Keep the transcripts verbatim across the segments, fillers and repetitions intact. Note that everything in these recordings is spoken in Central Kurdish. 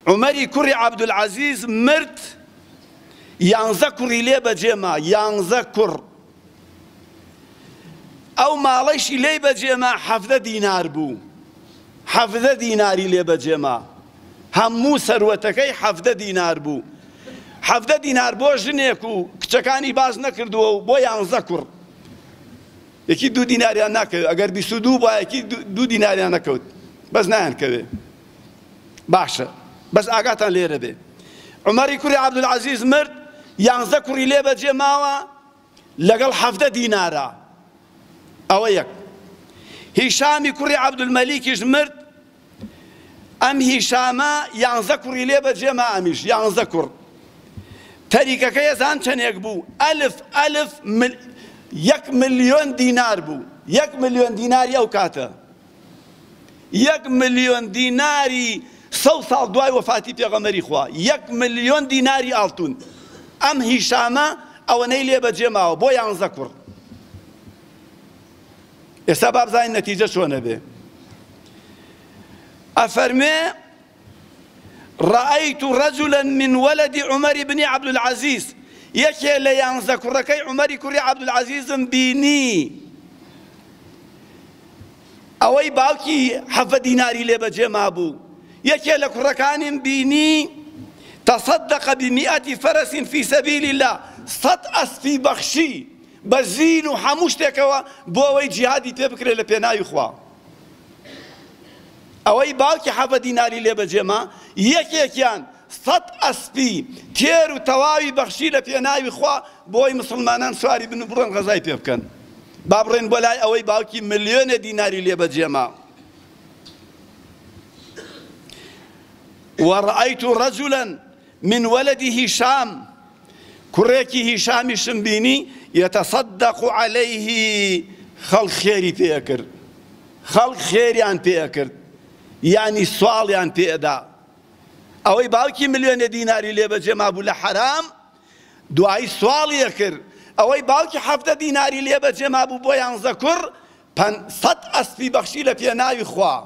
عمەری کوڕی عەبدولعەزیز مرد یانزە کوڕی لێ بەجێما یانزە کوڕ ئەو ماڵەیشی لێی بەجێما حەفدە دینار بوو حەفدە دیناری لێ بەجێما هەموو سەروەتەکەی حەفدە دینار بوو حەفدە دینار بۆ ژنێک و کچەکانی باز نەکردووە و بۆ یانزە کوڕ یەکی دوو دیناریان ناکەوێت ئەگەر بیست و دوو بۆ یەکی دوو دیناریان نەکەوت بەس نایانکەوێ باشە بەس ئاگاتان لێرە بێ عومەری کوڕی عەبدولعەزیز مرد یانزە کوڕی لێ بەجێ ماوە لەگەڵ حەفدە دینارە ئەوە یەک هیشامی کوڕی عەبدولمەلیکیش مرد ئەم هیشامە یانزە کوڕی لێ بەجێ ما ئەمیش یانزە کوڕ تەریکەکەی ئەزان چەندێک بوو ئەلف ئەلف یەک ملیۆن دینار بوو یەک ملیۆن دیناری ئەو کاتە یەک ملیۆن دیناری سەو ساڵ دوای وەفاتی پێغەمبەری خوا یەک ملیۆن دیناری ئاڵتون ئەم هیشامە ئەوەنەی لێ بەجێ ماوە بۆ یانزە کوڕ ئێستا با بزانین نەتیجە چۆنە بێ ئەفەرمێ رأيت رجلا من ولد عمر بن عبد العزيز یەکێ لە یانزە کوڕەکەی عومەری کوڕی عەبدولعەزیزم بینی ئەوەی باوکی حەفدە دیناری لێ بەجێ مابوو یەکێ لە کوڕەکانیم بینی تصدق بمئة فرس في سبيل الله سەد ئەسپی بەخشی بە زین و هەموو شتێکەوە بۆ ئەوەی جیهادی پێ بکرێت لە پێناوی خوا ئەوەی باوکی حەفدە دیناری لێ بەجێ ما یەکێکیان سەد ئەسپی تێر و تەواوی بەخشی لە پێناوی خوا بۆی مسلمانان سواری بن و بڕۆن غەزای پێ بکەن با بڕێن بۆ لای ئەوەی باوکی ملیۆنە دیناری لێ بەجێ ما ورأيت رجلا من ولد هشام كريكي هشام شمبيني يتصدق عليه خلق خيري بيكر خلق خيري عن بيكر يعني سوالي عن بيدا أوي باوكي مليون ديناري لي بجمع بولا حرام دعاي سوالي يكر أوي باوكي حفظة ديناري لي بجمع بو بويان ذكر بان صد أسبي بخشي لبيناوي خوا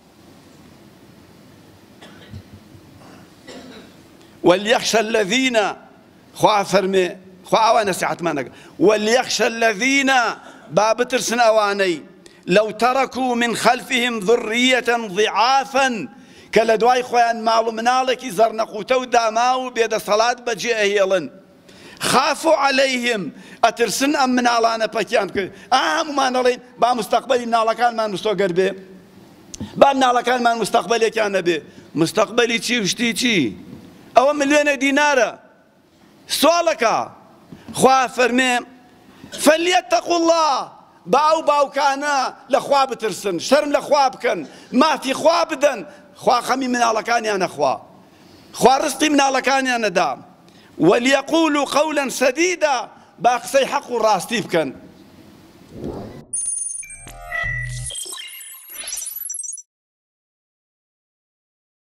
وليخشى الذين خوا فرمي خوا أوانا ساعت ما نقل وليخشى الذين بابترسن أواني لو تركوا من خلفهم ذرية ضعافا كلا دواي خوان مالو منالك زرنقوتو داماو بيد صلاة بجي أهيلن خافوا عليهم أترسن أم منالانا بكيان كي آه ما نالين با مستقبلي منالكان ما نستوقر بي با منالكان ما مستقبلي كان بي مستقبلي چي وشتي چي أو مليون دينار سؤالك خوا فرمي فليتقوا الله باو باو كانا لخوا بترسن شرم لخوا بكن ما في خوا بدن خوا خمي من على كان أنا خوا خوا رزقي من على كان أنا دام وليقولوا قولا سديدا باقصي حق راستي بكن